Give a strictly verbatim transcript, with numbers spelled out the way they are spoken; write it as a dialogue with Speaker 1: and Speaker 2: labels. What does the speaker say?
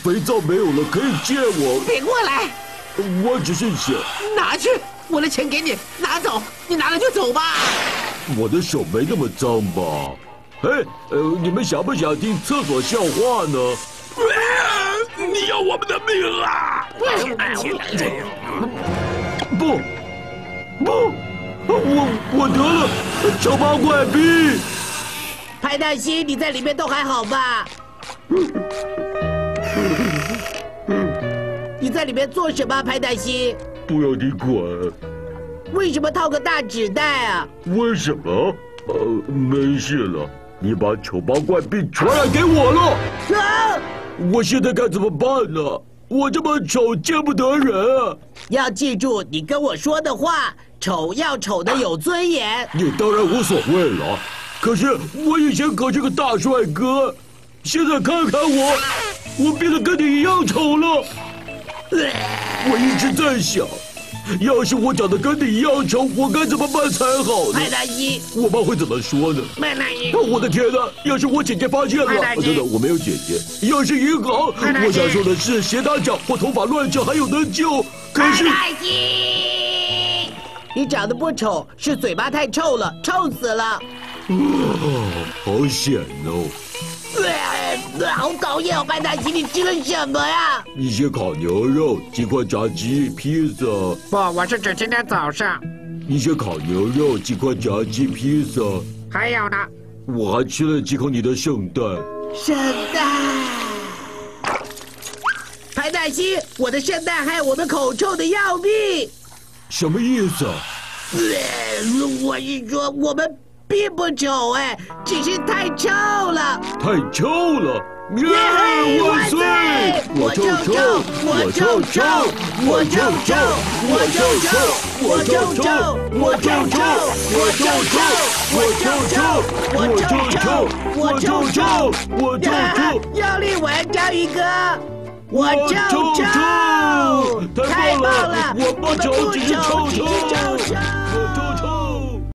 Speaker 1: 肥皂没有了，可以借我。
Speaker 2: 别过来！
Speaker 1: 我只是想
Speaker 2: 拿去，我的钱给你，拿走，你拿了就走吧。
Speaker 1: 我的手没那么脏吧？哎，呃，你们想不想听厕所笑话呢？
Speaker 3: 你要我们的命啊！
Speaker 1: 不，不，我我得了丑八怪病。
Speaker 4: 派大星，你在里面都还好吧？你在里面做什么，派大星？
Speaker 1: 不要你管。
Speaker 4: 为什么套个大纸袋啊？
Speaker 1: 为什么？呃，没事了。你把丑八怪病传染给我了。
Speaker 4: 啊！
Speaker 1: 我现在该怎么办呢？我这么丑，见不得人啊！
Speaker 4: 要记住你跟我说的话，丑要丑的有尊严。
Speaker 1: 你当然无所谓了。可是我以前可是个大帅哥，现在看看我，我变得跟你一样丑了。我一直在想，要是我长得跟你一样丑，我该怎么办才好呢？
Speaker 4: 派大星，
Speaker 1: 我妈会怎么说呢？
Speaker 4: 派大星，
Speaker 1: 我的天哪！要是我姐姐发现了，等等，我没有姐姐。要是银行，我想说的是，斜打脚或头发乱翘还有得救。可是，
Speaker 4: 派大星，你长得不丑，是嘴巴太臭了，臭死了。
Speaker 1: 哦，好险哦！
Speaker 4: 好讨厌哦，派大星，你吃了什么呀？
Speaker 1: 一些烤牛肉、几块炸鸡、披萨。
Speaker 2: 不，我是指今天早上。
Speaker 1: 一些烤牛肉、几块炸鸡、披萨。
Speaker 2: 还有呢？
Speaker 1: 我还吃了几口你的圣诞。
Speaker 4: 圣诞。派大星，我的圣诞害我们口臭的要命。
Speaker 1: 什么意思啊？
Speaker 4: 我是说我们。并不丑哎，只是太臭了。
Speaker 1: 太臭了！耶！万岁！
Speaker 4: 我臭臭，我臭臭，我臭臭，我臭臭，我臭臭，我臭臭，我臭臭，我臭臭，我臭臭，我臭臭。要立文章宇哥，我臭臭，太棒了！
Speaker 1: 我不丑，只是臭臭。